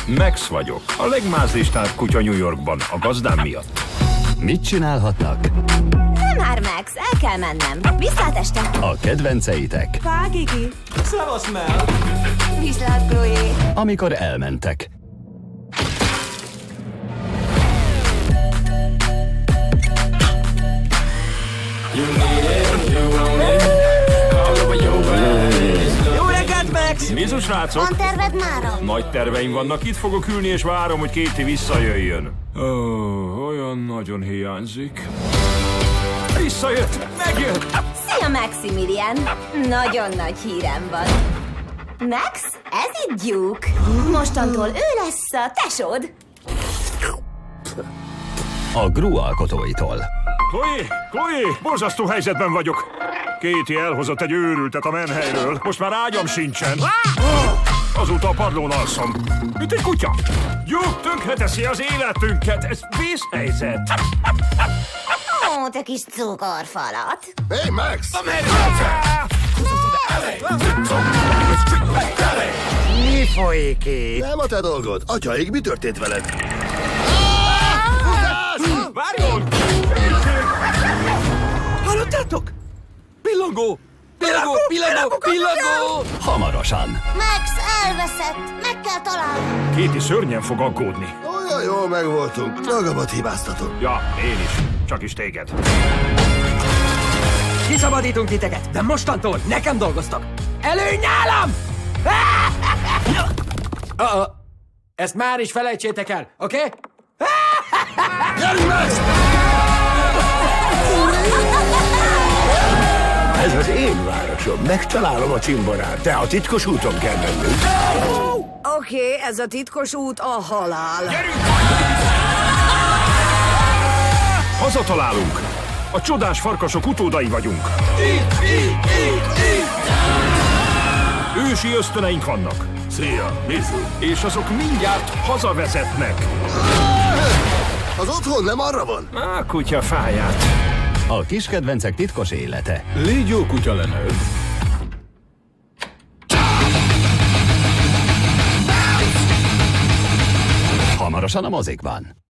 Max vagyok, a legmázlistább kutya New Yorkban, a gazdám miatt. Mit csinálhatnak? Nem már, Max, el kell mennem. Viszlát este. A kedvenceitek, Pá, Gigi. Szevasz, Mel! Viszlát, Chloe. amikor elmentek. Jó reggelt, Max! Nézd, srácok! Van terved mára? Nagy terveim vannak, itt fogok ülni és várom, hogy Katie visszajöjjön. Olyan nagyon hiányzik. Visszajött! Megjött! Szia, Maximilian. Nagyon nagy hírem van. Max, ez itt Duke. Mostantól ő lesz a tesód. A Gru alkotóitól. Chloe, borzasztó helyzetben vagyok. Katie elhozott egy őrültet a menhelyről. Most már ágyam sincsen. Azóta a padlón alszom. Mint egy kutya. Duke tönkreteszi az életünket. Ez vészhelyzet. Ó, te kis cukorfalat. Hey, Max! Mi folyik itt? Nem a te dolgod. Atyaig, mi történt veled? Várjon! Hallottátok? Pillangó! Hamarosan. Max elveszett. Meg kell találnunk. Katie szörnyen fog aggódni. Olyan jól megvoltunk. Magamat hibáztatom. Ja, én is. Csak is téged. Kiszabadítunk titeket, de mostantól nekem dolgoztok. Előny nálam! Ezt már is felejtsétek el, oké? Okay? Gyerünk, Max! Ez az én városom. Megtalálom a cimborát, de a titkos úton kell mennünk. Oké, ez a titkos út a halál. Hazatalálunk! A csodás farkasok utódai vagyunk. Ősi ösztöneink vannak. Szia, Mizu. És azok mindjárt hazavezetnek. Az otthon nem arra van? Á, kutya fáját. A kis kedvencek titkos élete. Légy jó kutya, Leonard. Hamarosan a mozikban.